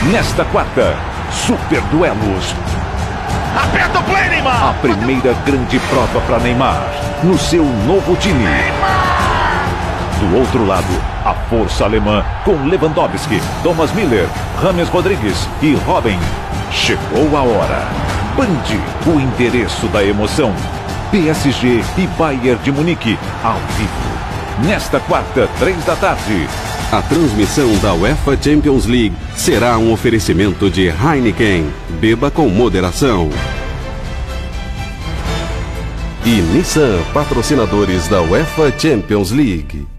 Nesta quarta, Super Duelos. Aperta o play, Neymar! A primeira grande prova para Neymar, no seu novo time. Do outro lado, a força alemã com Lewandowski, Thomas Müller, James Rodrigues e Robben. Chegou a hora. Band, o endereço da emoção. PSG e Bayern de Munique, ao vivo. Nesta quarta, 3 da tarde. A transmissão da UEFA Champions League será um oferecimento de Heineken. Beba com moderação. E Nissan, patrocinadores da UEFA Champions League.